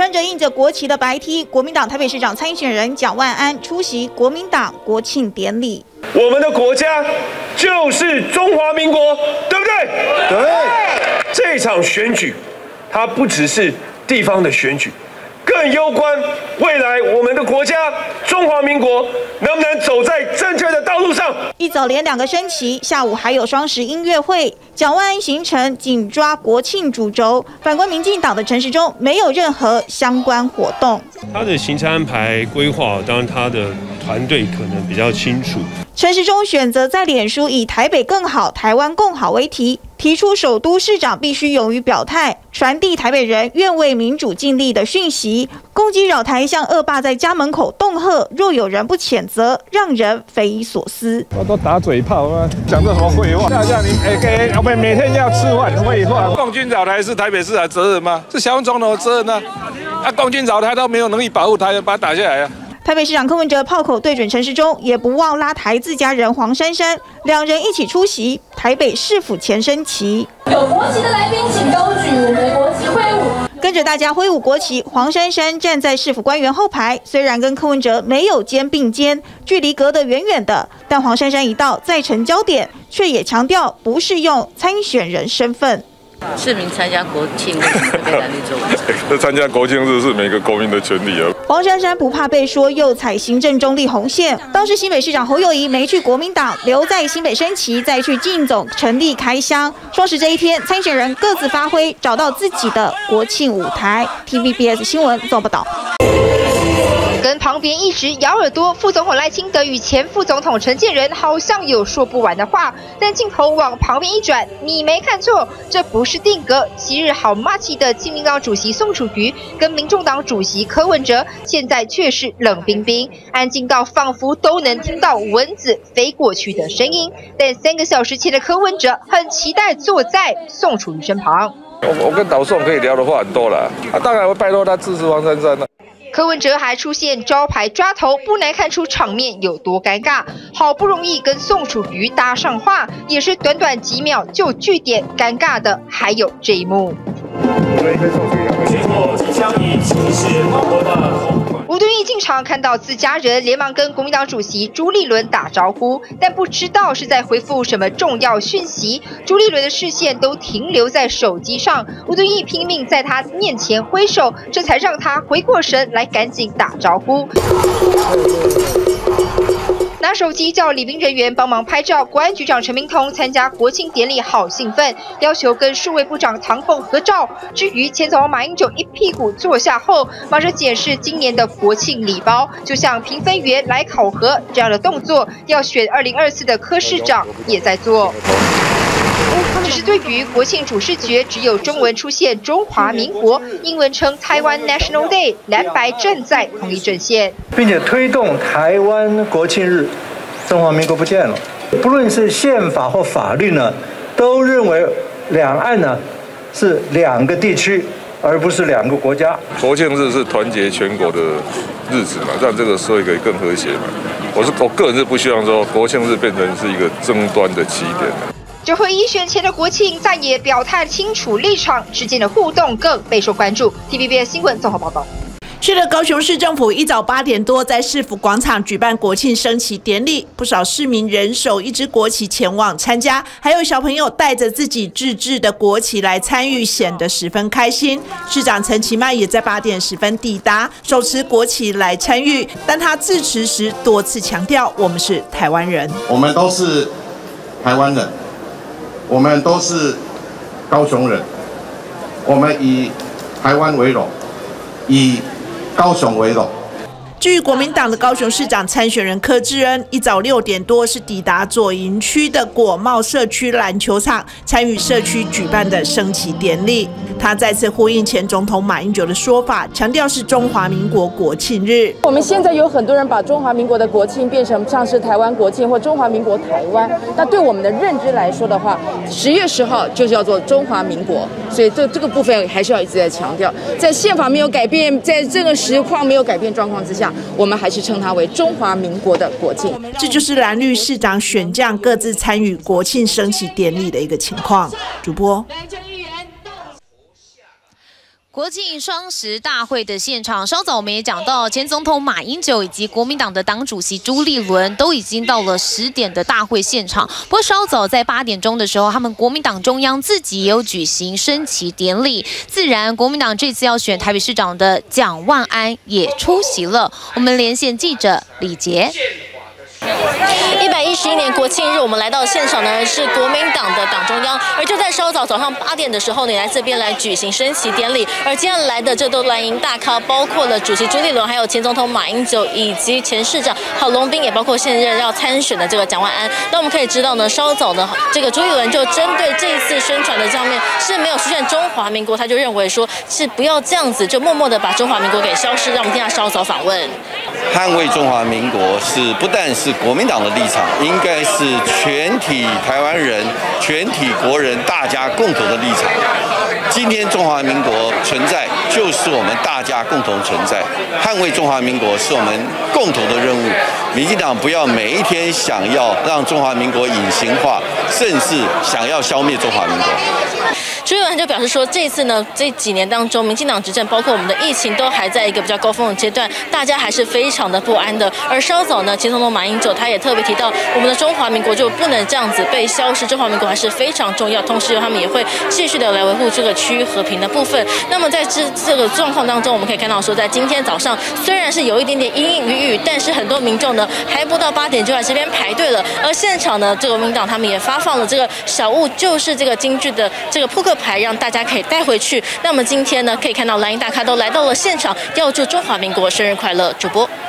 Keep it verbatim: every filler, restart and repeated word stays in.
穿着印着国旗的白 T， 国民党台北市长参选人蒋万安出席国民党国庆典礼。 我们的国家就是中华民国，对不对？对。这场选举，它不只是地方的选举。 更攸关未来我们的国家中华民国能不能走在正确的道路上。 一早连两个升旗，下午还有双十音乐会。蒋万安行程紧抓国庆主轴，反观民进党的陈时中没有任何相关活动。 他的行程安排规划，当然他的团队可能比较清楚。 陈时中选择在脸书以“台北更好，台湾共好”为题。 提出首都市长必须勇于表态，传递台北人愿为民主尽力的讯息。攻击扰台，向恶霸在家门口恫吓，若有人不谴责，让人匪夷所思。 我都打嘴炮啊，讲这什么废话？吓吓你，哎，给我们每天要吃饭，废话。共军扰台是台北市的责任吗？是小英总统的责任呢？啊，共军扰台都没有能力保护台湾，把它打下来啊。 台北市长柯文哲炮口对准陈时中，也不忘拉台自家人黄珊珊，两人一起出席台北市府前升旗。 有国旗的来宾，请高举我们的国旗挥舞。 跟着大家挥舞国旗，黄珊珊站在市府官员后排，虽然跟柯文哲没有肩并肩，距离隔得远远的，但黄珊珊一到再成焦点，却也强调不是用参选人身份。 市民参加国庆为什么会被蓝绿作为？ 参加国庆日是每个国民的权利啊。 黄珊珊不怕被说又踩行政中立红线，当时新北市长侯友宜没去国民党，留在新北升旗，再去进总成立开箱。双十这一天，参选人各自发挥，找到自己的国庆舞台。T V B S 新闻做报道。 跟旁边一直咬耳朵，副总统赖清德与前副总统陈建仁好像有说不完的话，但镜头往旁边一转，你没看错，这不是定格。昔日好默契的亲民党主席宋楚瑜跟民众党主席柯文哲，现在却是冷冰冰，安静到仿佛都能听到蚊子飞过去的声音。但三个小时前的柯文哲很期待坐在宋楚瑜身旁。 我我跟导宋可以聊的话很多了，啊，当然会拜托他支持黄珊珊了。 柯文哲还出现招牌抓头，不难看出场面有多尴尬。好不容易跟宋楚瑜搭上话，也是短短几秒就据点，尴尬的还有这一幕。吴敦义进场看到自家人，连忙跟国民党主席朱立伦打招呼，但不知道是在回复什么重要讯息。朱立伦的视线都停留在手机上，吴敦义拼命在他面前挥手，这才让他回过神来，赶紧打招呼。 拿手机叫礼宾人员帮忙拍照，国安局长陈明通参加国庆典礼好兴奋，要求跟数位部长唐凤合照。至于前总统马英九一屁股坐下后，忙着检视今年的国庆礼包，就像评分员来考核这样的动作，要选二零二四的柯市长也在做。 只是对于国庆主视觉只有中文出现中华民国，英文称台湾 National Day， 蓝白站在同一阵线， 并且推动台湾国庆日，中华民国不见了。不论是宪法或法律呢，都认为两岸呢是两个地区，而不是两个国家。 国庆日是团结全国的日子嘛，让这个社会可以更和谐嘛。我是我个人是不希望说国庆日变成是一个争端的起点。 这回一选前的国庆再也表态清楚立场，之间的互动更备受关注。T V B S 新闻综合报道。 去了高雄市政府一早八点多，在市府广场举办国庆升旗典礼，不少市民人手一支国旗前往参加，还有小朋友带着自己自制的国旗来参与，显得十分开心。市长陈其迈也在八点十分抵达，手持国旗来参与，但他致辞时多次强调，我们是台湾人， 我们都是台湾人。 我们都是高雄人，我们以台湾为荣，以高雄为荣。 至于国民党的高雄市长参选人柯志恩，一早六点多是抵达左营区的果茂社区篮球场，参与社区举办的升旗典礼。他再次呼应前总统马英九的说法，强调是中华民国国庆日。 我们现在有很多人把中华民国的国庆变成像是台湾国庆或中华民国台湾，那对我们的认知来说的话，十月十号就叫做中华民国，所以这这个部分还是要一直在强调，在宪法没有改变，在这个实况没有改变状况之下。 我们还是称它为中华民国的国庆， 这就是蓝绿市长选将各自参与国庆升旗典礼的一个情况。主播。 国庆双十大会的现场，稍早我们也讲到，前总统马英九以及国民党的党主席朱立伦都已经到了十点的大会现场。不过稍早在八点钟的时候，他们国民党中央自己也有举行升旗典礼，自然国民党这次要选台北市长的蒋万安也出席了。我们连线记者李杰。 一百一十一年国庆日，我们来到现场呢是国民党的党中央，而就在稍早早上八点的时候，你来这边来举行升旗典礼。而接下来的这都蓝营大咖，包括了主席朱立伦，还有前总统马英九，以及前市长郝龙斌，也包括现任要参选的这个蒋万安。那我们可以知道呢，稍早呢，这个朱立伦就针对这一次宣传的上面是没有出现中华民国，他就认为说是不要这样子，就默默的把中华民国给消失。让我们听下稍早访问。 捍卫中华民国是不但是国民党的立场，应该是全体台湾人、全体国人大家共同的立场。今天中华民国存在，就是我们大家共同存在。捍卫中华民国是我们共同的任务。民进党不要每一天想要让中华民国隐形化，甚至想要消灭中华民国。 朱立伦就表示说，这次呢，这几年当中，民进党执政，包括我们的疫情，都还在一个比较高峰的阶段，大家还是非常的不安的。而稍早呢，前总统马英九他也特别提到，我们的中华民国就不能这样子被消失，中华民国还是非常重要。同时，他们也会继续的来维护这个区域和平的部分。那么在这这个状况当中，我们可以看到说，在今天早上虽然是有一点点阴阴雨雨，但是很多民众呢还不到八点就来这边排队了。而现场呢，这个国民党他们也发放了这个小物，就是这个京剧的这个扑克牌，让大家可以带回去。那么今天呢，可以看到蓝营大咖都来到了现场，要祝中华民国生日快乐。主播。